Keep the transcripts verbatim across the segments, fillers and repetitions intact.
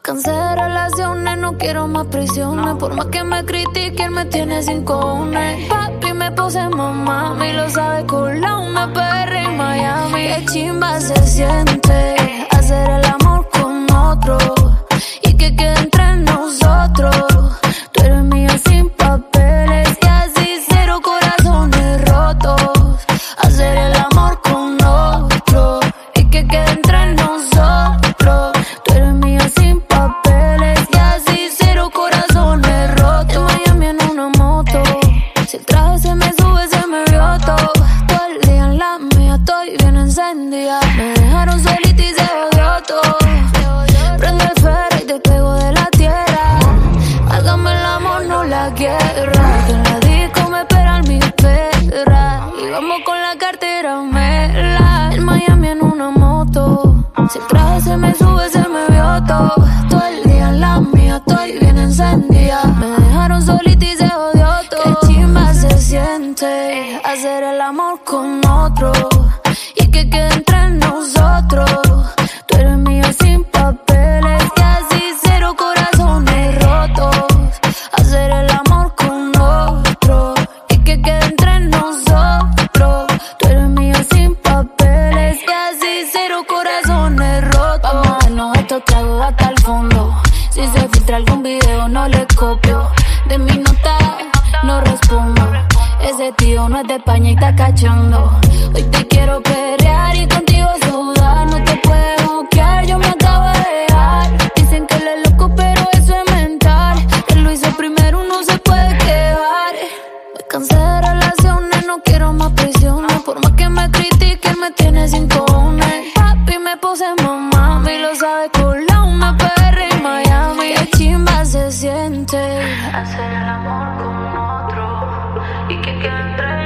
cansé de relaciones, no quiero más prisiones. Por más que me critiquen, me tiene sin cojones. Papi, me puse mamá, y lo sabe con la una P R en Miami. Qué chimba se siente hacer el amor con otro y que quede entre nosotros. Tú eres mío sin papeles y así cero corazones rotos. Hacer el amor con otro y que quede entre nosotros. Tú eres mío sin papeles y así cero corazones rotos. En Miami en una moto, si el traje se me sube se me vio todo. Todo el día en la mía estoy bien encendida. Me dejaron solita y se odió todo. Prende el ferro y te pego de la tierra. Hágame el amor, no la guerra. Que en la disco me esperan mis perras. Y vamos con la cartera mela. En Miami en una moto, si el traje se me sube se me vio todo. Todo el día en la mía estoy bien encendida. Me dejaron solita y se odió todo. Qué chimba se siente hacer el amor con otro y que quede entre nosotros. Tú eres mío sin papeles y así cero corazones rotos. Hacer el amor con otro y que quede entre nosotros. Tú eres mío sin papeles y así cero corazones rotos. Vamos a darnos estos tragos hasta el fondo. Si se filtra algún video no le copio. De mi nota no respondo. Ese tío no es de España y está cachando. Hoy te quiero perrear y contigo sudar. No te puedes buquear, yo me acabo de dejar. Dicen que él es loco pero eso es mental. Él lo hizo primero, no se puede quedar. Me cansé de relaciones, no quiero más prisiones. Por más que me critiquen, me tiene sin cojones. Papi, me puse mamá, y lo sabe con la una P R en Miami. Qué chimba se siente hacer el amor con otro y que quede entre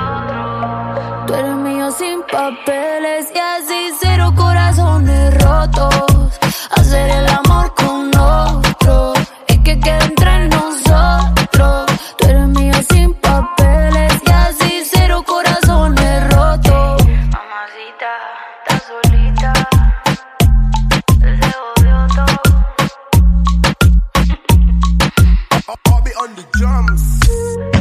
nosotros. Tú eres mío sin papeles y así cero corazones rotos. Hacer el amor con otro y que quede entre nosotros. Tú eres mío sin papeles y así cero corazones rotos. Mamacita, estás solita, se odió todo. I'll be on the drums.